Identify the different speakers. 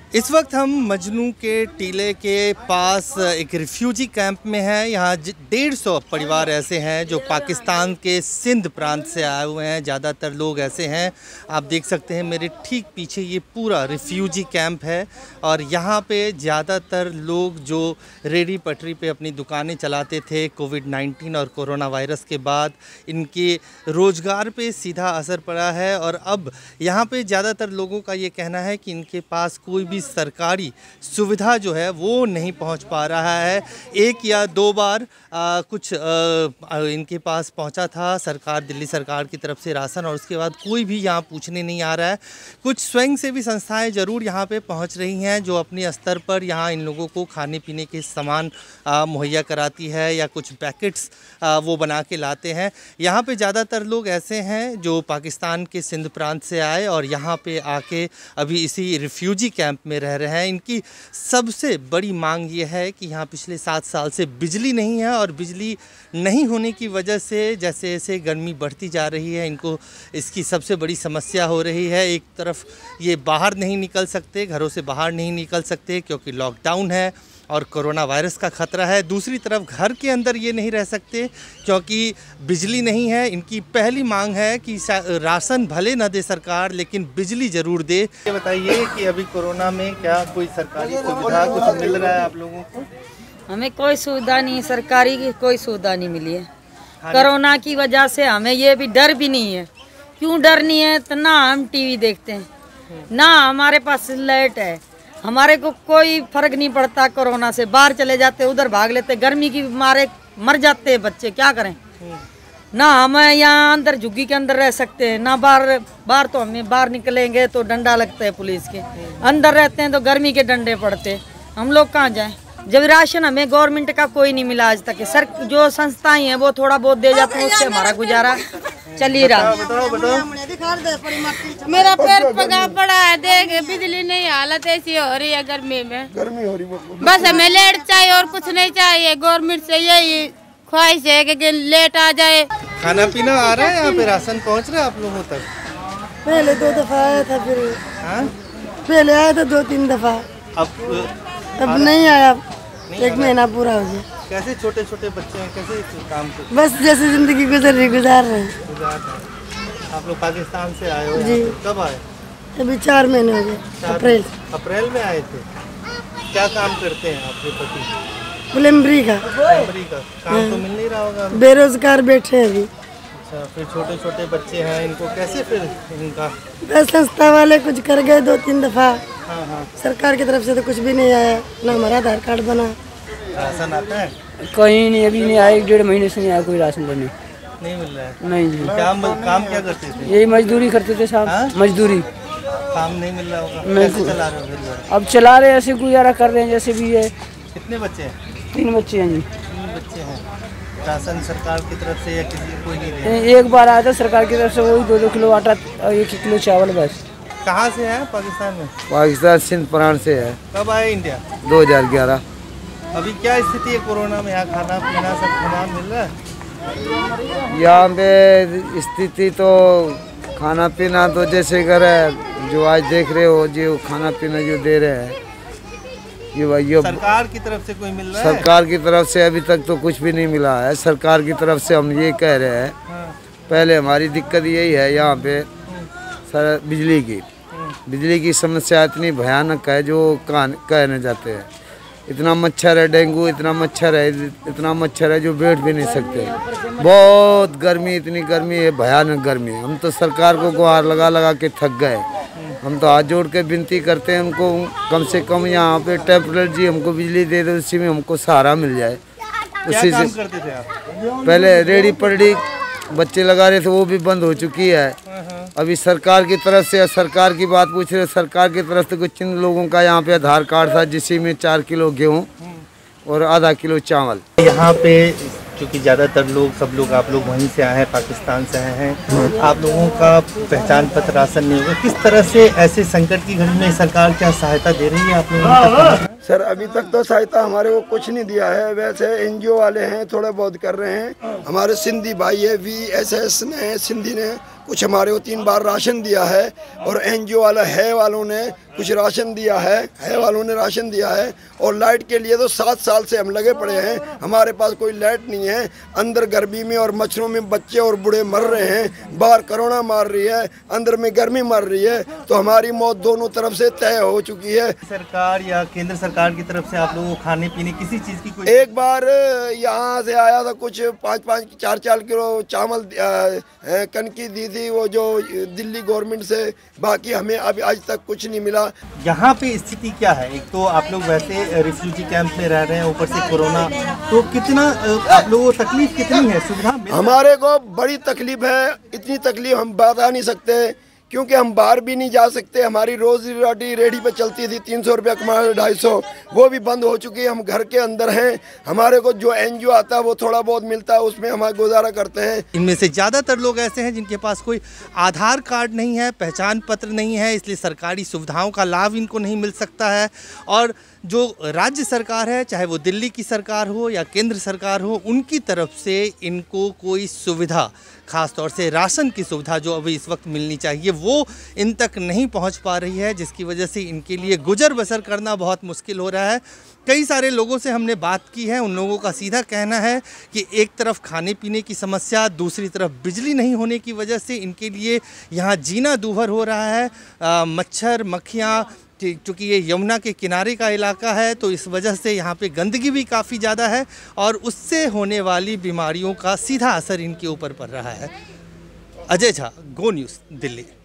Speaker 1: इस वक्त हम मजनू के टीले के पास एक रिफ्यूजी कैंप में हैं। यहाँ 150 परिवार ऐसे हैं जो पाकिस्तान के सिंध प्रांत से आए हुए हैं। ज़्यादातर लोग ऐसे हैं, आप देख सकते हैं मेरे ठीक पीछे ये पूरा रिफ्यूजी कैंप है। और यहाँ पे ज़्यादातर लोग जो रेहड़ी पटरी पे अपनी दुकानें चलाते थे, कोविड-19 और कोरोना वायरस के बाद इनके रोज़गार पे सीधा असर पड़ा है। और अब यहाँ पे ज़्यादातर लोगों का ये कहना है कि इनके पास कोई भी सरकारी सुविधा जो है वो नहीं पहुंच पा रहा है। एक या दो बार कुछ इनके पास पहुंचा था सरकार, दिल्ली सरकार की तरफ से राशन, और उसके बाद कोई भी यहाँ पूछने नहीं आ रहा है। कुछ स्वयंसेवी संस्थाएं ज़रूर यहाँ पे पहुँच रही हैं जो अपने स्तर पर यहाँ इन लोगों को खाने पीने के सामान मुहैया कराती है या कुछ पैकेट्स वो बना के लाते हैं। यहाँ पे ज़्यादातर लोग ऐसे हैं जो पाकिस्तान के सिंध प्रांत से आए और यहाँ पे आके अभी इसी रिफ्यूजी कैंप में रह रहे हैं। इनकी सबसे बड़ी मांग ये है कि यहाँ पिछले 7 साल से बिजली नहीं है, और बिजली नहीं होने की वजह से जैसे जैसे गर्मी बढ़ती जा रही है इनको इसकी सबसे बड़ी समस्या हो रही है। एक तरफ ये बाहर नहीं निकल सकते, घरों से बाहर नहीं निकल सकते क्योंकि लॉकडाउन है और कोरोना वायरस का ख़तरा है। दूसरी तरफ घर के अंदर ये नहीं रह सकते क्योंकि बिजली नहीं है। इनकी पहली मांग है कि राशन भले न दे सरकार, लेकिन बिजली ज़रूर दे। ये बताइए कि अभी कोरोना में क्या कोई सरकारी सुविधा कुछ मिल रहा है आप लोगों को?
Speaker 2: हमें कोई सुविधा नहीं, सरकारी की कोई सुविधा नहीं मिली है। कोरोना की वजह से हमें ये भी डर भी नहीं है। क्यों डर नहीं है? तो ना हम टीवी देखते हैं, ना हमारे पास लाइट है। हमारे को कोई फर्क नहीं पड़ता। कोरोना से बाहर चले जाते, उधर भाग लेते, गर्मी की मारे मर जाते हैं बच्चे, क्या करें। ना हम यहाँ अंदर झुग्गी के अंदर रह सकते हैं, ना बाहर तो हमें बाहर निकलेंगे तो डंडा लगता है पुलिस के। अंदर रहते हैं तो गर्मी के डंडे पड़ते, हम लोग कहाँ जाएं। जब राशन हमें गवर्नमेंट का कोई नहीं मिला आज तक। सर जो संस्थाएं हैं वो थोड़ा बहुत दे जाते हैं, उससे हमारा गुजारा चल ही रहा।
Speaker 3: मेरा पैर पगा पड़ा है, देख बिजली नहीं, हालत ऐसी हो रही है गर्मी में। बस हमें लेट चाहिए और कुछ नहीं चाहिए। गवर्नमेंट से यही ख्वाहिश है कि लेट आ जाए।
Speaker 1: खाना पीना आ रहा है यहाँ पे, राशन पहुँच रहा है आप लोगों तक?
Speaker 4: पहले 2 दफा आया था, फिर पहले आया था 2-3 दफा, अब नहीं आया। 1 महीना पूरा हो गया।
Speaker 1: कैसे छोटे छोटे बच्चे हैं, कैसे काम करते?
Speaker 4: बस जैसे जिंदगी गुजार रहे हैं।
Speaker 1: आप लोग पाकिस्तान से आए हो?
Speaker 4: जी।
Speaker 1: कब आए?
Speaker 4: अभी 4 महीने हो गए। अप्रैल
Speaker 1: में आए थे। क्या काम करते हैं आपके पति?
Speaker 4: प्लम्बरी का
Speaker 1: काम तो मिल नहीं रहा होगा?
Speaker 4: बेरोजगार बैठे हैं अभी।
Speaker 1: अच्छा, फिर छोटे छोटे बच्चे हैं, इनको कैसे फिर इनका?
Speaker 4: बस संस्था वाले कुछ कर गए 2-3 दफा।
Speaker 1: हाँ।
Speaker 4: सरकार की तरफ से तो कुछ भी नहीं आया, ना हमारा आधार कार्ड बना।
Speaker 1: राशन आता है?
Speaker 5: कहीं नहीं, अभी नहीं आया। 1-1.5 महीने से नहीं आया कोई राशन लेने।
Speaker 1: नहीं मिल रहा है?
Speaker 5: नहीं जी।
Speaker 1: काम क्या करते थे?
Speaker 5: यही मजदूरी करते थे साहब। मजदूरी।
Speaker 1: काम नहीं मिल रहा होगा? कैसे चला रहे हो?
Speaker 5: अब चला रहे, ऐसे गुजारा कर रहे हैं जैसे भी है।
Speaker 1: कितने बच्चे हैं?
Speaker 5: 3 बच्चे हैं जी।
Speaker 1: 3 बच्चे हैं। राशन सरकार की तरफ से या किसी कोई नहीं दे?
Speaker 5: एक बार आया था सरकार की तरफ से, वही 2-2 किलो आटा और 1 किलो चावल बस।
Speaker 1: कहाँ से है पाकिस्तान में?
Speaker 6: पाकिस्तान सिंध प्रांत से है।
Speaker 1: कब आए इंडिया?
Speaker 6: 2011।
Speaker 1: अभी क्या स्थिति है कोरोना में? यहाँ खाना पीना सब सामान मिल रहा है?
Speaker 6: यहाँ पे स्थिति तो खाना पीना तो जैसे कर जो आज देख रहे हो, जो खाना पीना जो दे रहे हैं ये
Speaker 1: सरकार की तरफ से कोई मिल रहा है?
Speaker 6: सरकार की तरफ से अभी तक तो कुछ भी नहीं मिला है। सरकार की तरफ से हम ये कह रहे हैं, पहले हमारी दिक्कत यही है यहाँ पे सर, बिजली की समस्या इतनी भयानक है जो कहने जाते हैं। इतना मच्छर है, डेंगू इतना मच्छर है जो बैठ भी नहीं सकते। बहुत गर्मी, इतनी गर्मी है, भयानक गर्मी है। हम तो सरकार को गुहार लगा के थक गए। हम तो हाथ जोड़ के विनती करते हैं उनको, कम से कम यहाँ पे टेम्परेरी हमको बिजली दे दे, उसी में हमको सहारा मिल जाए।
Speaker 1: उसी से करते थे आप?
Speaker 6: पहले रेहड़ी पटरी बच्चे लगा रहे थे, वो भी बंद हो चुकी है। अभी सरकार की तरफ से, सरकार की बात पूछ रहे, सरकार की तरफ से कुछ चंद लोगों का यहाँ पे आधार कार्ड था जिसमें 4 किलो गेहूँ और आधा किलो चावल।
Speaker 1: यहाँ पे क्योंकि ज़्यादातर लोग, सब लोग आप लोग वहीं से आए हैं, पाकिस्तान से आए हैं, आप लोगों का पहचान पत्र राशन नहीं होगा। किस तरह से ऐसे संकट की घड़ी में सरकार क्या सहायता दे रही है आप लोगों को?
Speaker 7: सर अभी तक तो सहायता हमारे को कुछ नहीं दिया है। वैसे एनजीओ वाले हैं थोड़ा बहुत कर रहे हैं। हमारे सिंधी भाई है VSS ने सिंधी ने कुछ हमारे को 3 बार राशन दिया है और एनजीओ वाला है वालों ने कुछ राशन दिया है वालों ने राशन दिया है। और लाइट के लिए तो 7 साल से हम लगे पड़े हैं, हमारे पास कोई लाइट नहीं है। अंदर गर्मी में और मच्छरों में बच्चे और बूढ़े मर रहे हैं, बाहर कोरोना मार रही है, अंदर में गर्मी मर रही है, तो हमारी मौत दोनों तरफ से तय हो चुकी है।
Speaker 1: सरकार या केंद्र सरकार की तरफ से आप लोगों को खाने पीने किसी चीज़ की कोई?
Speaker 7: एक बार यहाँ से आया था कुछ 5-5 4-4 किलो चावल कनकी दी थी वो जो दिल्ली गवर्नमेंट से, बाकी हमें अभी आज तक कुछ नहीं मिला।
Speaker 1: यहाँ पे स्थिति क्या है? एक तो आप लोग वैसे रिफ्यूजी कैंप में रह रहे हैं, ऊपर से कोरोना, तो कितना आप लोगों को तकलीफ कितनी है? सुविधा
Speaker 7: हमारे को बड़ी तकलीफ है, इतनी तकलीफ हम बता नहीं सकते क्योंकि हम बाहर भी नहीं जा सकते। हमारी रोजी रोटी रेडी पे चलती थी, 300 रुपया कमा 250, वो भी बंद हो चुकी है। हम घर के अंदर हैं, हमारे को जो एनजीओ आता है वो थोड़ा बहुत मिलता है, उसमें हमारा गुजारा करते हैं।
Speaker 1: इनमें से ज़्यादातर लोग ऐसे हैं जिनके पास कोई आधार कार्ड नहीं है, पहचान पत्र नहीं है, इसलिए सरकारी सुविधाओं का लाभ इनको नहीं मिल सकता है। और जो राज्य सरकार है, चाहे वो दिल्ली की सरकार हो या केंद्र सरकार हो, उनकी तरफ से इनको कोई सुविधा, ख़ास तौर से राशन की सुविधा जो अभी इस वक्त मिलनी चाहिए, वो इन तक नहीं पहुंच पा रही है, जिसकी वजह से इनके लिए गुजर बसर करना बहुत मुश्किल हो रहा है। कई सारे लोगों से हमने बात की है, उन लोगों का सीधा कहना है कि एक तरफ खाने पीने की समस्या, दूसरी तरफ बिजली नहीं होने की वजह से इनके लिए यहाँ जीना दूभर हो रहा है। मच्छर मक्खियाँ, क्योंकि ये यमुना के किनारे का इलाका है तो इस वजह से यहाँ पे गंदगी भी काफ़ी ज़्यादा है और उससे होने वाली बीमारियों का सीधा असर इनके ऊपर पड़ रहा है। Ajay Jha, go news, Delhi.